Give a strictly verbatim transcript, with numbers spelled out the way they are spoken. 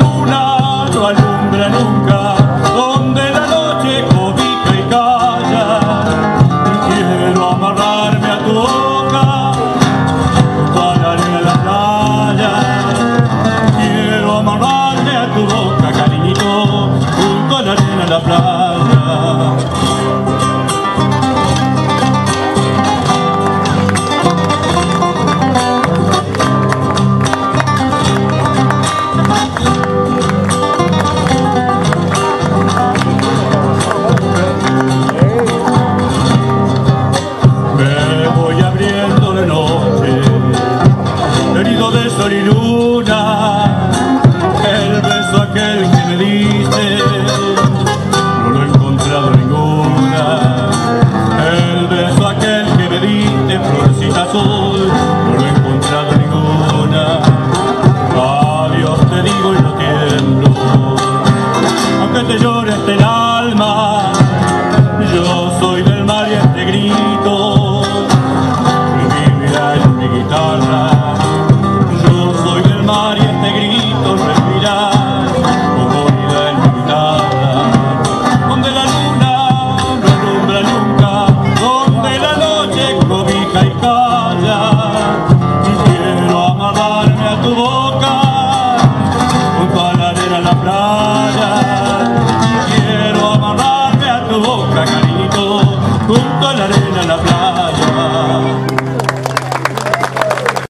luna no alumbra nunca, donde la noche cobija y calla. Quiero amarrarme a tu boca, junto a la arena de la playa. Quiero amarrarme a tu boca, cariñito, junto a la arena de la playa. De sol y luna, el beso aquel que me diste, no lo he encontrado ninguna. El beso aquel que me diste, florecita azul, no lo he encontrado ninguna. Adiós te digo y no tiemblo, aunque te llore hasta el alma. Yo soy del mar y este grito, mi vida es mi guitarra. Mar y este grito respirar como vida en mi guitarra. Donde la luna no alumbra nunca, donde la noche cobija y calla. Quiero amarrarme a tu boca, junto a la arena de la playa.